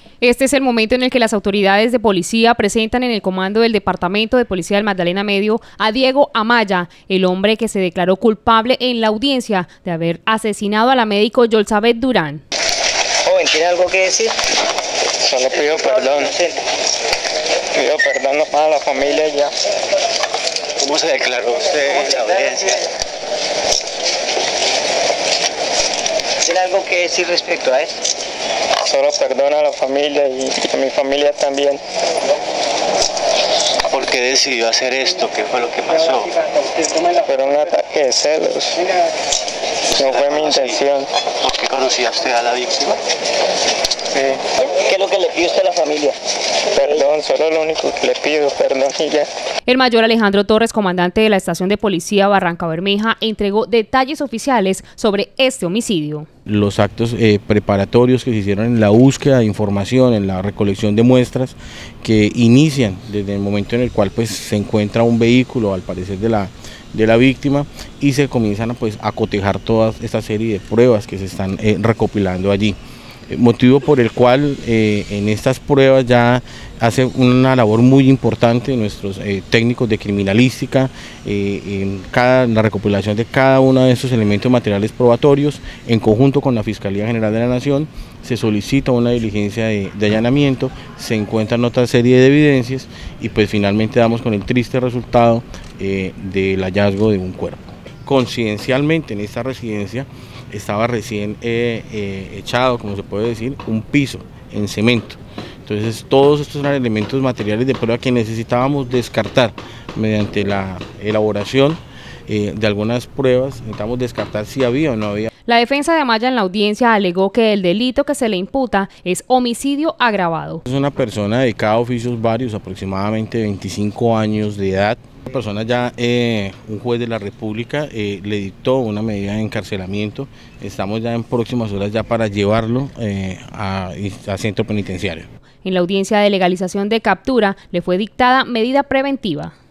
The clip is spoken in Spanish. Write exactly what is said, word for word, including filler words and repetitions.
Este es el momento en el que las autoridades de policía presentan en el comando del Departamento de Policía del Magdalena Medio a Diego Amaya, el hombre que se declaró culpable en la audiencia de haber asesinado a la médico Yolzabeth Durán. Joven, ¿tiene algo que decir? Solo pido perdón. Pido perdón para la familia ya. ¿Cómo se declaró usted en la audiencia? ¿Tiene algo que decir respecto a esto? Solo perdón a la familia y a mi familia también. ¿Por qué decidió hacer esto? ¿Qué fue lo que pasó? Fue un ataque de celos. No fue mi intención. ¿Por qué conocía usted a la víctima? Sí. ¿Qué es lo que le pide usted a la familia? Perdón, solo lo único que le pido, perdón y ya. El mayor Alejandro Torres, comandante de la estación de policía Barranca Bermeja, entregó detalles oficiales sobre este homicidio. Los actos eh, preparatorios que se hicieron en la búsqueda de información, en la recolección de muestras, que inician desde el momento en el cual pues, se encuentra un vehículo, al parecer de la, de la víctima, y se comienzan pues, a cotejar toda esta serie de pruebas que se están eh, recopilando allí. Motivo por el cual eh, en estas pruebas ya hace una labor muy importante nuestros eh, técnicos de criminalística, eh, en cada, la recopilación de cada uno de estos elementos materiales probatorios, en conjunto con la Fiscalía General de la Nación, se solicita una diligencia de, de allanamiento, se encuentran otra serie de evidencias y pues finalmente damos con el triste resultado eh, del hallazgo de un cuerpo. Coincidencialmente en esta residencia estaba recién eh, eh, echado, como se puede decir, un piso en cemento. Entonces todos estos eran elementos materiales de prueba que necesitábamos descartar mediante la elaboración eh, de algunas pruebas. Necesitamos descartar si había o no había. La defensa de Amaya en la audiencia alegó que el delito que se le imputa es homicidio agravado. Es una persona dedicada a oficios varios, aproximadamente veinticinco años de edad. Una persona ya, eh, un juez de la República eh, le dictó una medida de encarcelamiento. Estamos ya en próximas horas ya para llevarlo eh, a, a centro penitenciario. En la audiencia de legalización de captura le fue dictada medida preventiva.